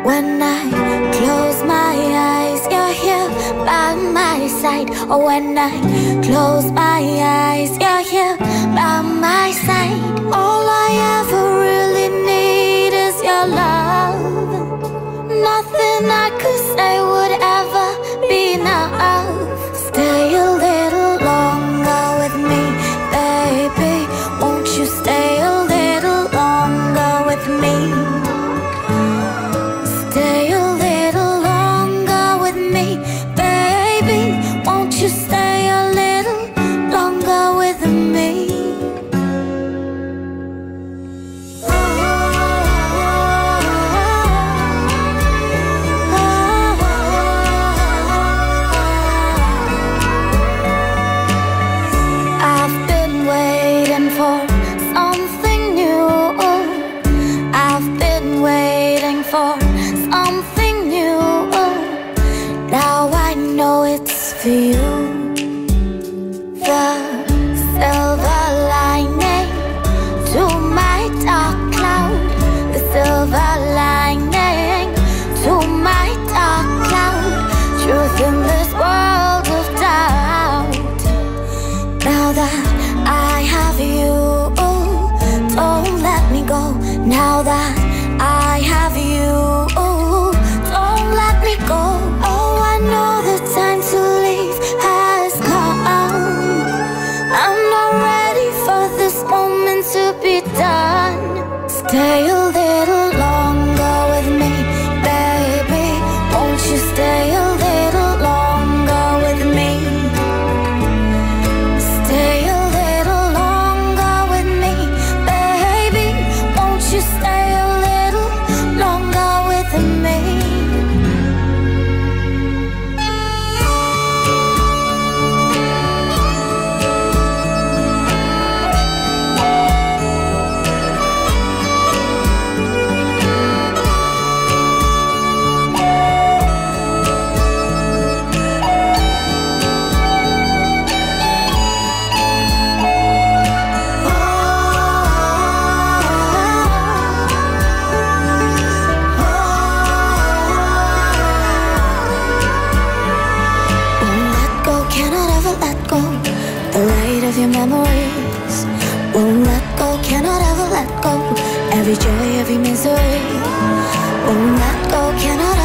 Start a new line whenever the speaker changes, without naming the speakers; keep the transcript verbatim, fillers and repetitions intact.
When I close my eyes, you're here by my side. Oh, when I close my eyes, you're here by my side. All I ever really need is your love. Nothing I could say would ever be enough. Stay a little longer with me, baby. Won't you stay a little longer with me? Stay a little longer with me, baby. Won't you stay a little longer with me? I've been waiting for something new. I've been waiting for something new. Now I know it's for you. The silver lining to my dark cloud. The silver lining to my dark cloud. Truth in this world of doubt. Now that I have you, don't let me go. Now that I have you, don't let me go. Oh, I know the time to leave has come. I'm not ready for this moment to be done. Stay a little longer with me, baby. Won't you stay a little longer with me? Stay a little longer with me, baby. Won't you stay a little longer with me? The light of your memories won't let go, cannot ever let go. Every joy, every misery won't let go, cannot